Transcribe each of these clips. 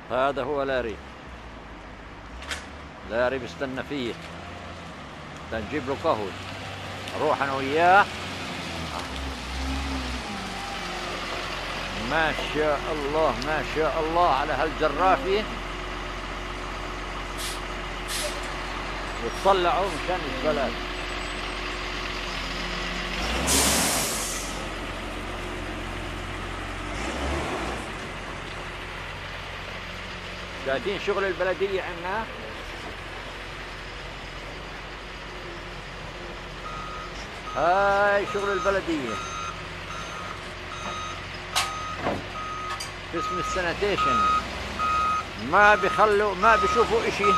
هذا هو لاري. لاري بستنى فيه تنجيب له قهوة. اروح انا وياه. ما شاء الله ما شاء الله على هالجرافة، وتطلعوا مشان الزبالات. شايفين شغل البلدية عنا؟ هاي شغل البلدية اسم السانيتيشن. ما بيشوفوا اشي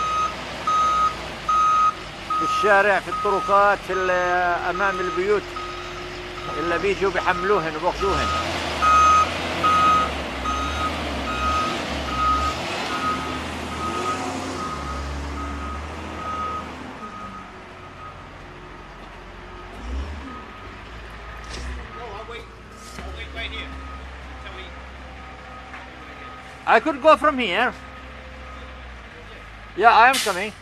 في الشارع، في الطرقات، في امام البيوت، الا بيجوا بحملوهن وباخذوهن. I could go from here. Yeah, I am coming.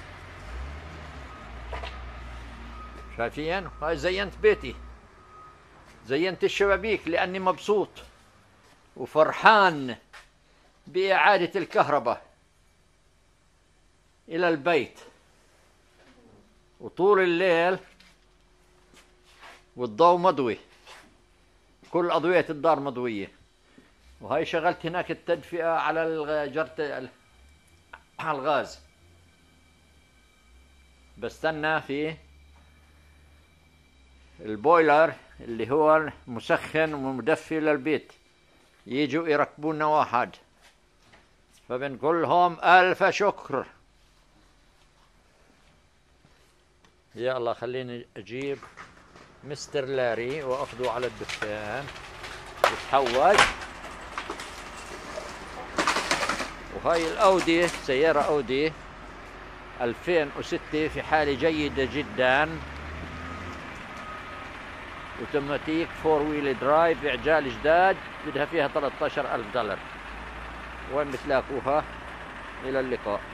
شايفين؟ هاي زينت بيتي، زينت الشبابيك لأني مبسوط وفرحان بإعادة الكهرباء إلى البيت. وطول الليل والضوء مضوي، كل أضوية الدار مضوية. وهاي شغلت هناك التدفئة على جرة على الغاز. بستنى في البويلر اللي هو مسخن ومدفي للبيت يجوا يركبونا واحد. فبنقول لهم ألف شكر. يلا خليني أجيب مستر لاري وأخذه على الدكان يتحول. وهاي الأودي سيارة أودي 2006 في حالة جيدة جدا، اوتوماتيك 4 ويل درايف بعجال جداد، بدها فيها $13,000. وين بتلاقوها؟ إلى اللقاء.